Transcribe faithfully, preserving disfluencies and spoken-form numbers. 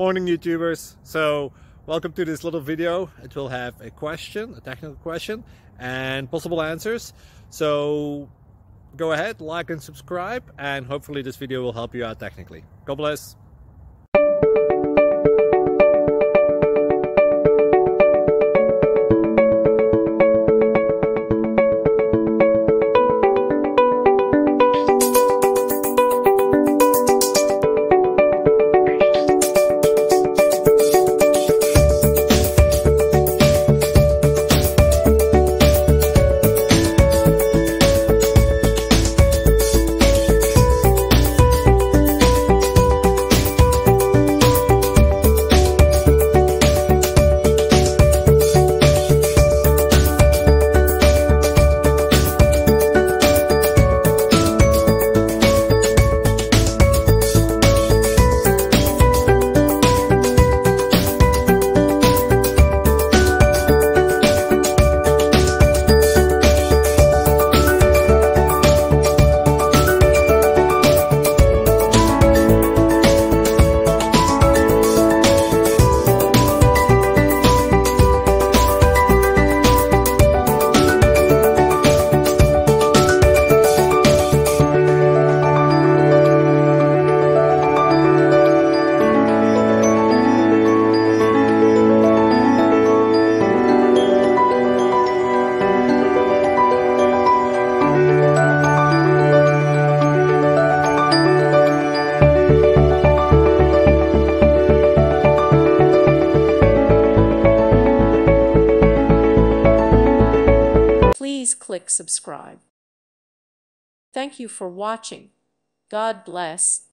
Morning YouTubers. So welcome to this little video. It will have a question, a technical question, and possible answers. So go ahead, like and subscribe, and hopefully this video will help you out technically. God bless. Please click subscribe. Thank you for watching. God bless.